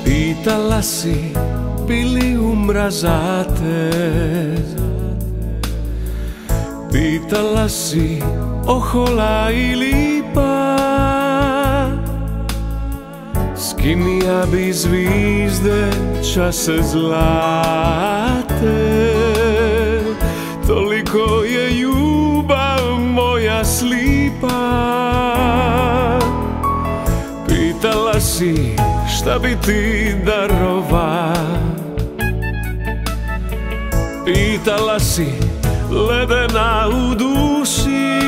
Pitala si bi li umra za te, pitala si ohola ili pa, s kim ja bi zvizde čase zlate. Toliko je ljubav moja slipa. Pitala si šta bi ti darova, pitala si ledena u duši.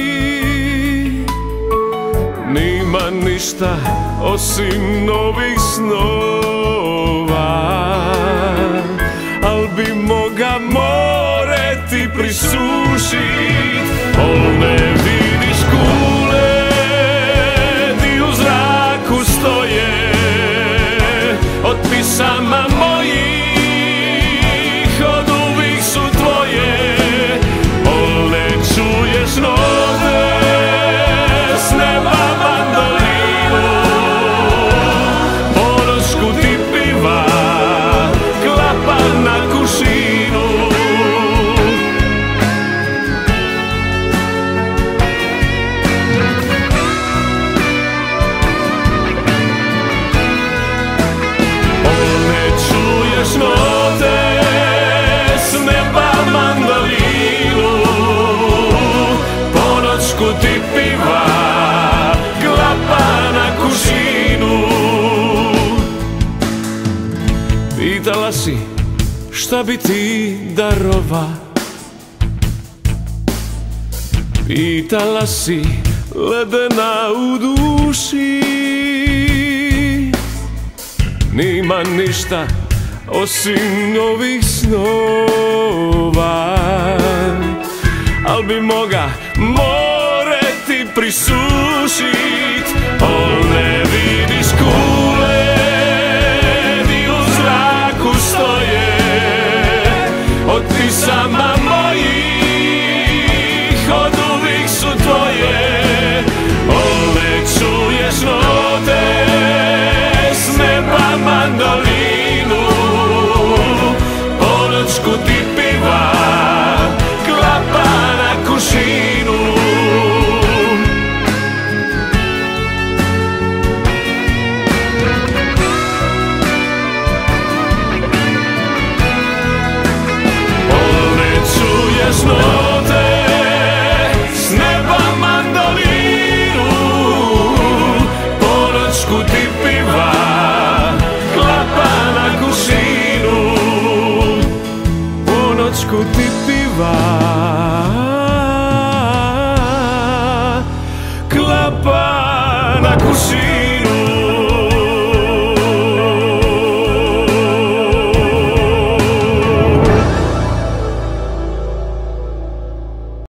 Nima ništa osim novih snova, al bi moga more ti prisušit. Ol ne vidiš kule di u zraku stoje od pisama mojih, od uvijek su tvoje. Ol ne čuješ note s neba mandolinu, ponošku ti piva klapa na kušinu. Note s neba mandolinu, ponoćku ti piva klapa na kušinu. Pitala si šta bi ti darova, pitala si ledena u duši. Nima ništa osim novih snova, al bi moga more ti prisušit. Ol ne vidiš kule di u zraku stoje od pisama mojih, od uvijek su tvoje. Ol ne čuješ note s neba mandolinu, ponoćku ti piva klapa na kušinu. Ol ne čuješ note s neba mandolinu, ponoćku ti piva klapa na kušinu. Ponoćku ti piva